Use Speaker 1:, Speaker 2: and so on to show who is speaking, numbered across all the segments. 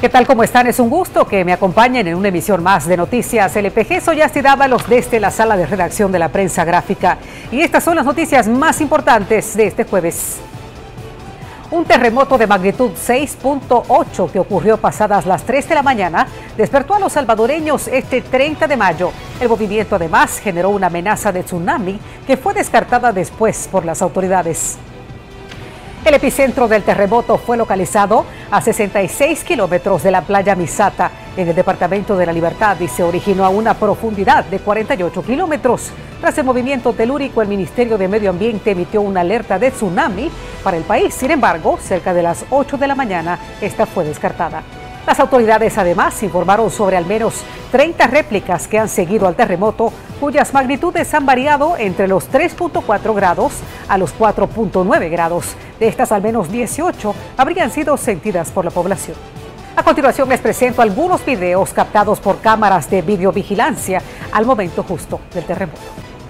Speaker 1: ¿qué tal? ¿Cómo están? Es un gusto que me acompañen en una emisión más de Noticias LPG. Soy Asti Dávalos desde la sala de redacción de la prensa gráfica. Y estas son las noticias más importantes de este jueves. Un terremoto de magnitud 6.8 que ocurrió pasadas las 3 de la mañana despertó a los salvadoreños este 30 de mayo. El movimiento además generó una amenaza de tsunami que fue descartada después por las autoridades. El epicentro del terremoto fue localizado a 66 kilómetros de la playa Misata, en el departamento de La Libertad, y se originó a una profundidad de 48 kilómetros. Tras el movimiento telúrico, el Ministerio de Medio Ambiente emitió una alerta de tsunami para el país. Sin embargo, cerca de las 8 de la mañana, esta fue descartada. Las autoridades además informaron sobre al menos 30 réplicas que han seguido al terremoto, cuyas magnitudes han variado entre los 3.4 grados a los 4.9 grados. De estas, al menos 18 habrían sido sentidas por la población. A continuación les presento algunos videos captados por cámaras de videovigilancia al momento justo del terremoto.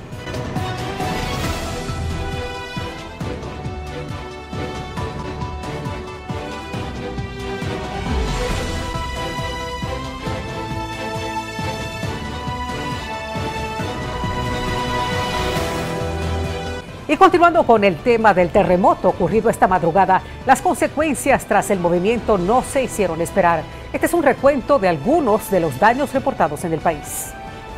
Speaker 1: Y continuando con el tema del terremoto ocurrido esta madrugada, las consecuencias tras el movimiento no se hicieron esperar. Este es un recuento de algunos de los daños reportados en el país.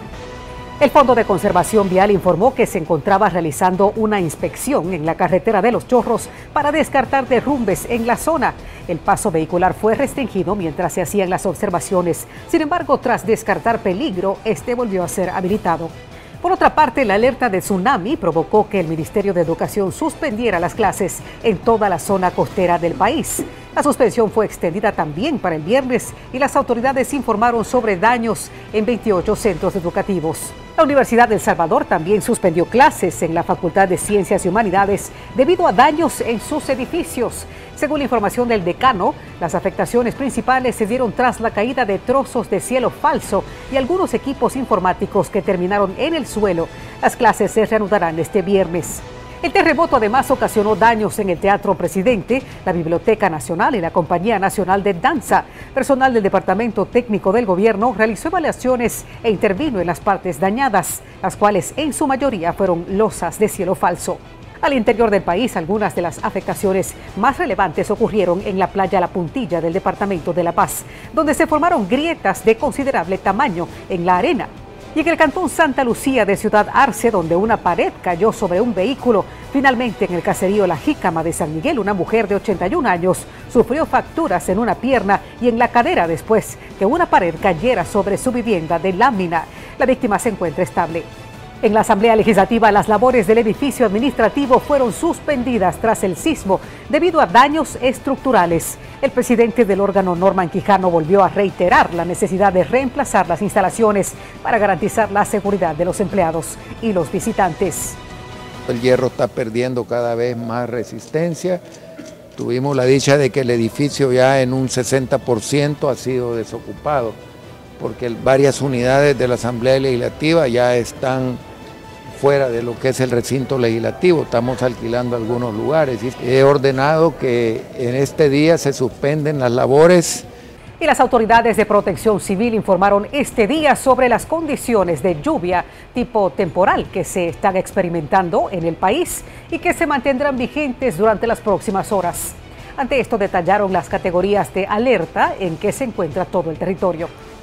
Speaker 1: El Fondo de Conservación Vial informó que se encontraba realizando una inspección en la carretera de Los Chorros para descartar derrumbes en la zona. El paso vehicular fue restringido mientras se hacían las observaciones. Sin embargo, tras descartar peligro, este volvió a ser habilitado. Por otra parte, la alerta de tsunami provocó que el Ministerio de Educación suspendiera las clases en toda la zona costera del país. La suspensión fue extendida también para el viernes y las autoridades informaron sobre daños en 28 centros educativos. La Universidad de El Salvador también suspendió clases en la Facultad de Ciencias y Humanidades debido a daños en sus edificios. Según la información del decano, las afectaciones principales se dieron tras la caída de trozos de cielo falso y algunos equipos informáticos que terminaron en el suelo. Las clases se reanudarán este viernes. El terremoto además ocasionó daños en el Teatro Presidente, la Biblioteca Nacional y la Compañía Nacional de Danza. Personal del Departamento Técnico del Gobierno realizó evaluaciones e intervino en las partes dañadas, las cuales en su mayoría fueron losas de cielo falso. Al interior del país, algunas de las afectaciones más relevantes ocurrieron en la playa La Puntilla del departamento de La Paz, donde se formaron grietas de considerable tamaño en la arena. Y en el cantón Santa Lucía de Ciudad Arce, donde una pared cayó sobre un vehículo. Finalmente, en el caserío La Jícama de San Miguel, una mujer de 81 años sufrió fracturas en una pierna y en la cadera después que una pared cayera sobre su vivienda de lámina. La víctima se encuentra estable. En la Asamblea Legislativa, las labores del edificio administrativo fueron suspendidas tras el sismo debido a daños estructurales. El presidente del órgano, Norman Quijano, volvió a reiterar la necesidad de reemplazar las instalaciones para garantizar la seguridad de los empleados y los visitantes.
Speaker 2: El hierro está perdiendo cada vez más resistencia. Tuvimos la dicha de que el edificio ya en un 60% ha sido desocupado, porque varias unidades de la Asamblea Legislativa ya están fuera de lo que es el recinto legislativo. Estamos alquilando algunos lugares y he ordenado que en este día se suspenden las labores.
Speaker 1: Y las autoridades de Protección Civil informaron este día sobre las condiciones de lluvia tipo temporal que se están experimentando en el país y que se mantendrán vigentes durante las próximas horas. Ante esto detallaron las categorías de alerta en que se encuentra todo el territorio.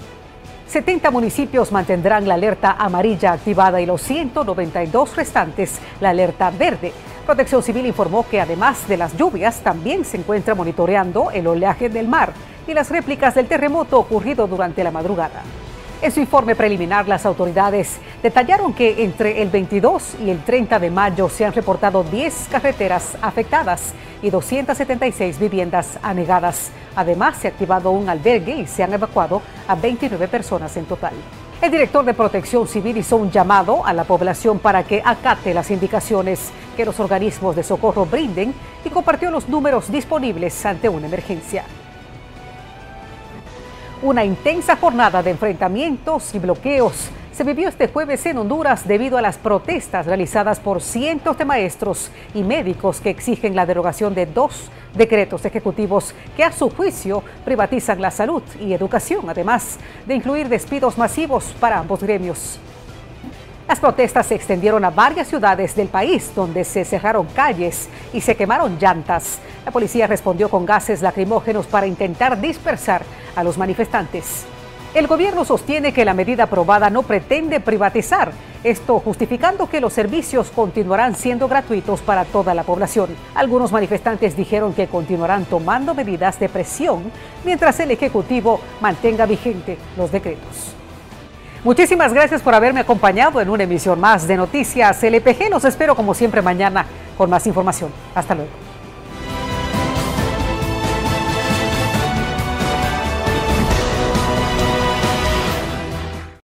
Speaker 1: 70 municipios mantendrán la alerta amarilla activada y los 192 restantes la alerta verde. Protección Civil informó que además de las lluvias también se encuentra monitoreando el oleaje del mar y las réplicas del terremoto ocurrido durante la madrugada. En su informe preliminar, las autoridades detallaron que entre el 22 y el 30 de mayo se han reportado 10 carreteras afectadas y 276 viviendas anegadas. Además, se ha activado un albergue y se han evacuado a 29 personas en total. El director de Protección Civil hizo un llamado a la población para que acate las indicaciones que los organismos de socorro brinden y compartió los números disponibles ante una emergencia. Una intensa jornada de enfrentamientos y bloqueos se vivió este jueves en Honduras debido a las protestas realizadas por cientos de maestros y médicos que exigen la derogación de 2 decretos ejecutivos que a su juicio privatizan la salud y educación, además de incluir despidos masivos para ambos gremios. Las protestas se extendieron a varias ciudades del país, donde se cerraron calles y se quemaron llantas. La policía respondió con gases lacrimógenos para intentar dispersar a los manifestantes. El gobierno sostiene que la medida aprobada no pretende privatizar, esto justificando que los servicios continuarán siendo gratuitos para toda la población. Algunos manifestantes dijeron que continuarán tomando medidas de presión mientras el Ejecutivo mantenga vigente los decretos. Muchísimas gracias por haberme acompañado en una emisión más de Noticias LPG. Los espero como siempre mañana con más información. Hasta luego.